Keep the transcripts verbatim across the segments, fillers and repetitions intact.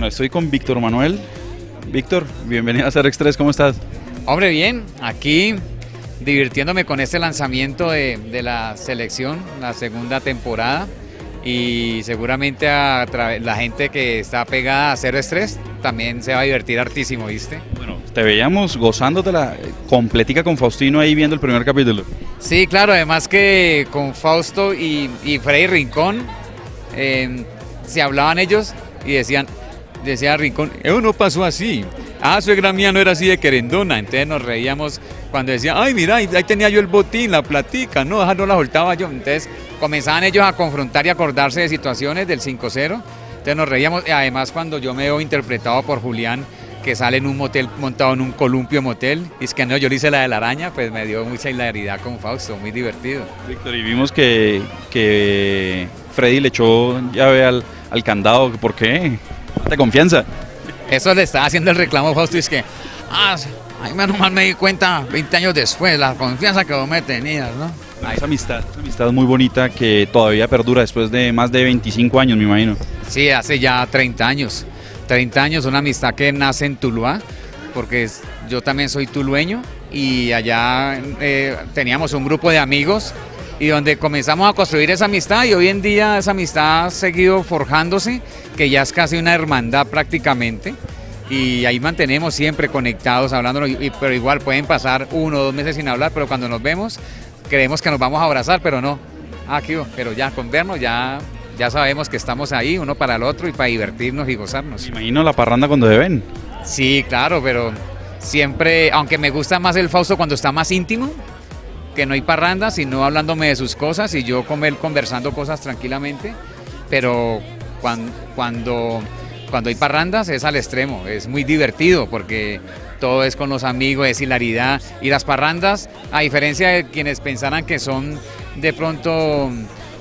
estoy con Víctor Manuel. Víctor, bienvenido a Ser tres, ¿cómo estás? Hombre, bien, aquí divirtiéndome con este lanzamiento de, de la selección, la segunda temporada, y seguramente a la gente que está pegada a Cero Estrés también se va a divertir hartísimo, ¿viste? Bueno, te veíamos gozándotela completica con Faustino ahí viendo el primer capítulo. Sí, claro, además que con Fausto y, y Freddy Rincón eh, se hablaban ellos y decían, decía Rincón, eso no pasó así. Ah, suegra mía no era así de querendona. Entonces nos reíamos cuando decían, ay, mira, ahí tenía yo el botín, la platica, no, esa no la soltaba yo. Entonces comenzaban ellos a confrontar y acordarse de situaciones del cinco cero. Entonces nos reíamos, y además cuando yo me veo interpretado por Julián, que sale en un motel montado en un columpio motel, y es que no, yo le hice la de la araña, pues me dio mucha hilaridad con Fausto, muy divertido. Víctor, y vimos que, que Freddy le echó llave al, al candado, ¿por qué? ¿De confianza? Eso le estaba haciendo el reclamo a Fausto, y es que, ah, ahí menos mal me di cuenta veinte años después, la confianza que vos me tenías, ¿no? Ah, esa amistad, esa amistad muy bonita que todavía perdura después de más de veinticinco años, me imagino. Sí, hace ya treinta años. treinta años, una amistad que nace en Tuluá, porque yo también soy tulueño, y allá eh, teníamos un grupo de amigos y donde comenzamos a construir esa amistad, y hoy en día esa amistad ha seguido forjándose, que ya es casi una hermandad prácticamente, y ahí mantenemos siempre conectados, hablando, y, pero igual pueden pasar uno o dos meses sin hablar, pero cuando nos vemos creemos que nos vamos a abrazar, pero no, aquí, pero ya con vernos ya... Ya sabemos que estamos ahí, uno para el otro, y para divertirnos y gozarnos. Me imagino la parranda cuando se ven. Sí, claro, pero siempre, aunque me gusta más el Fausto cuando está más íntimo, que no hay parranda, sino hablándome de sus cosas y yo con él conversando cosas tranquilamente, pero cuando, cuando, cuando hay parrandas es al extremo, es muy divertido porque todo es con los amigos, es hilaridad, y las parrandas, a diferencia de quienes pensaran que son de pronto...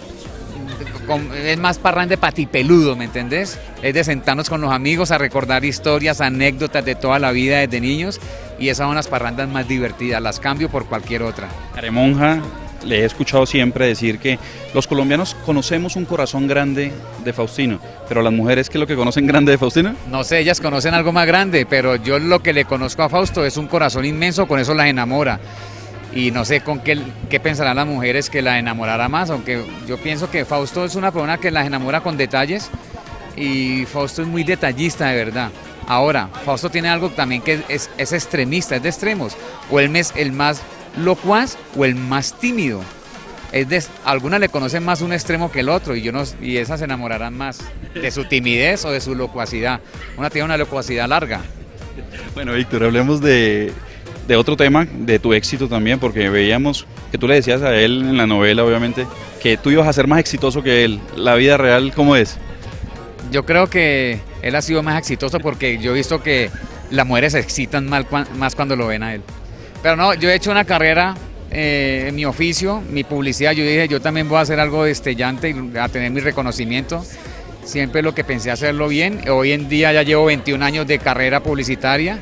es más parranda de patipeludo, ¿me entendés? Es de sentarnos con los amigos a recordar historias, anécdotas de toda la vida desde niños, y esas son las parrandas más divertidas, las cambio por cualquier otra. Caremonja, le he escuchado siempre decir que los colombianos conocemos un corazón grande de Faustino, pero las mujeres, ¿qué es lo que conocen grande de Faustino? No sé, ellas conocen algo más grande, pero yo lo que le conozco a Fausto es un corazón inmenso, con eso las enamora. Y no sé con qué, qué pensarán las mujeres que la enamorará más, aunque yo pienso que Fausto es una persona que las enamora con detalles, y Fausto es muy detallista de verdad. Ahora, Fausto tiene algo también que es, es extremista, es de extremos, o él es el más locuaz o el más tímido. Es de, algunas le conocen más un extremo que el otro, y, yo no, y esas se enamorarán más de su timidez o de su locuacidad. Una tiene una locuacidad larga. Bueno, Víctor, hablemos de... de otro tema, de tu éxito también, porque veíamos que tú le decías a él en la novela, obviamente, que tú ibas a ser más exitoso que él. ¿La vida real cómo es? Yo creo que él ha sido más exitoso porque yo he visto que las mujeres se excitan mal, más cuando lo ven a él. Pero no, yo he hecho una carrera eh, en mi oficio, mi publicidad, yo dije, yo también voy a hacer algo destellante y a tener mi reconocimiento. Siempre lo que pensé hacerlo bien. Hoy en día ya llevo veintiún años de carrera publicitaria.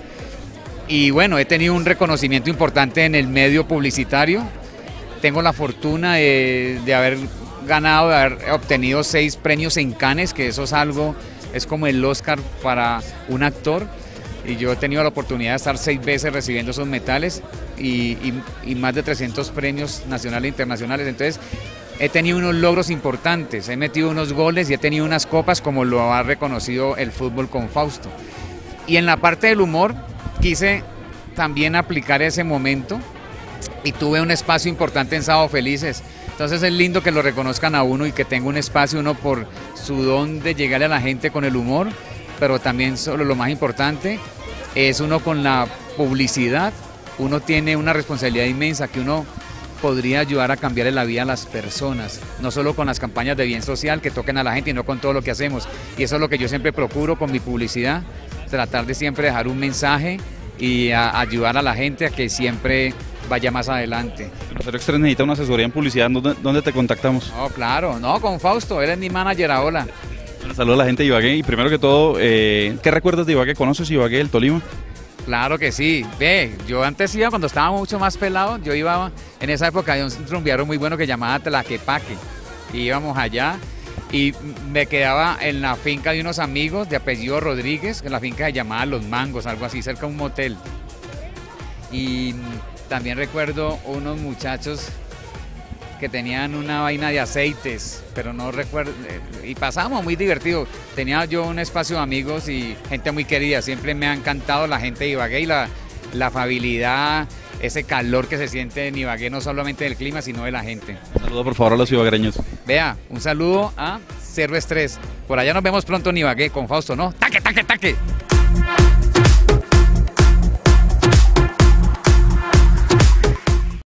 Y bueno, he tenido un reconocimiento importante en el medio publicitario. Tengo la fortuna de, de haber ganado, de haber obtenido seis premios en Cannes, que eso es algo, es como el Oscar para un actor. Y yo he tenido la oportunidad de estar seis veces recibiendo esos metales y, y, y más de trescientos premios nacionales e internacionales. Entonces, he tenido unos logros importantes, he metido unos goles y he tenido unas copas, como lo ha reconocido el fútbol con Fausto. Y en la parte del humor, quise también aplicar ese momento y tuve un espacio importante en Sábado Felices. Entonces es lindo que lo reconozcan a uno y que tenga un espacio, uno por su don de llegarle a la gente con el humor, pero también solo lo más importante es uno con la publicidad. Uno tiene una responsabilidad inmensa, que uno podría ayudar a cambiarle la vida a las personas, no solo con las campañas de bien social que toquen a la gente, y no con todo lo que hacemos. Y eso es lo que yo siempre procuro con mi publicidad, tratar de siempre dejar un mensaje y a ayudar a la gente a que siempre vaya más adelante. Cero Estrés necesita una asesoría en publicidad, ¿dónde, dónde te contactamos? No, claro, no, con Fausto, él es mi manager ahora. Bueno, saludos a la gente de Ibagué, y primero que todo, eh, ¿qué recuerdas de Ibagué? ¿Conoces Ibagué, el Tolima? Claro que sí, ve, yo antes iba, cuando estaba mucho más pelado, yo iba, en esa época había un rumbeador muy bueno que llamaba Tlaquepaque, y íbamos allá, y me quedaba en la finca de unos amigos de apellido Rodríguez, que la finca se llamaba Los Mangos, algo así, cerca de un motel. Y también recuerdo unos muchachos que tenían una vaina de aceites, pero no recuerdo, y pasábamos muy divertido. Tenía yo un espacio de amigos y gente muy querida, siempre me ha encantado la gente de Ibagué y la, la afabilidad, ese calor que se siente en Ibagué, no solamente del clima, sino de la gente. Saludo por favor a los ibaguereños. Vea, un saludo a Cero Estrés. Por allá nos vemos pronto en Ibagué con Fausto, ¿no? ¡Taque, taque, taque!